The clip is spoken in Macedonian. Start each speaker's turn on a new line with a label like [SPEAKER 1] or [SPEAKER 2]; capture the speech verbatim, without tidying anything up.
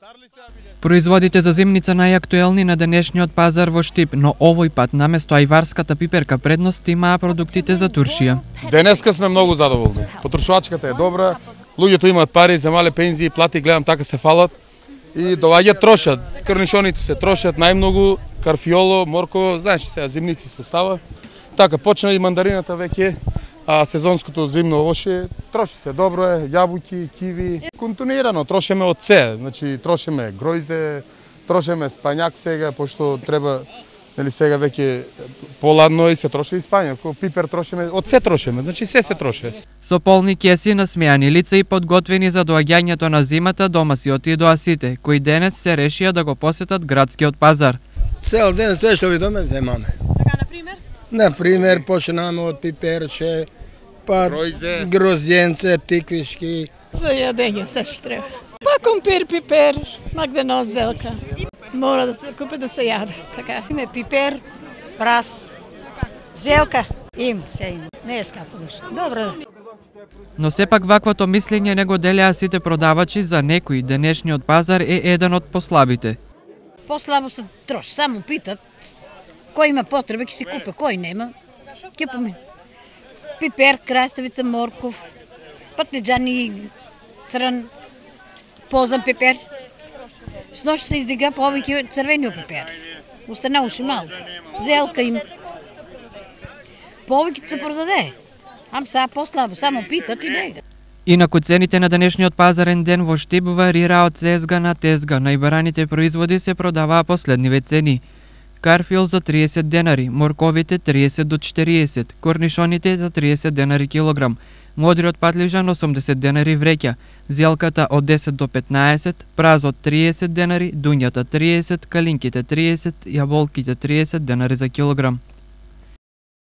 [SPEAKER 1] Производите за зимница најактуелни на денешниот пазар во Штип, но овој пат наместо ајварската пиперка предност имаа продуктите за туршија.
[SPEAKER 2] Денеска сме многу задоволни. Потрошувачката е добра, луѓето имаат пари за мале пензии, плати, гледам така се фалат и доаѓаат трошат. Корнишоните се трошат најмногу, карфиоло, морко, знаеш сега зимници се става. Така почна и мандарината веќе, а сезонското зимно овоше троши се добро е, јабуки, киви. Континуирано трошиме од се, значи трошиме гројзе, трошиме спањак сега, пошто треба, нели сега веќе поладно и се троши и спањак, пипер трошиме, од се трошиме, значи се се троши.
[SPEAKER 1] Со полни кеси, насмејани лица и подготвени за доаѓањето на зимата, дома си отидоа сите, кои денес се решија да го посетат градскиот пазар.
[SPEAKER 3] Цел ден све што видиме земаме.
[SPEAKER 4] Така, например?
[SPEAKER 3] Например, почнаме од пиперче, па
[SPEAKER 2] Гројзе.
[SPEAKER 3] грозденце, тиквишки.
[SPEAKER 4] За јадење се што треба. Па компир, пипер, магденоз, зелка. Мора да се купи да се јаде, така.
[SPEAKER 5] Име пипер, прас, зелка, им се има. Не е скапо ништо. Добро.
[SPEAKER 1] Но сепак ваквото мислење не го делеа сите продавачи, за некои денешниот пазар е еден од послабите.
[SPEAKER 5] Послабо се троши, само питат кој има потреба, ќе си купи, кој нема, ќе помине. Пипер, краставица, морков, патлиџани, црн, позан пипер. Сношто се издига повеќе црвениот пипер. Остана уши малку. Зелка им. Повеќе се продаде. Ам сега послабо, само питат и бегат.
[SPEAKER 1] Инаку цените на денешниот пазарен ден во Штип варира од тезга на тезга. Најбараните производи се продаваа по следниве цени. Карфиол за триесет денари, морковите триесет до четириесет, корнишоните за триесет денари килограм, модриот патлижан осумдесет денари вреќа, зелката од десет до петнаесет, празот триесет денари, дуњата триесет, калинките триесет, јаболките триесет денари за килограм.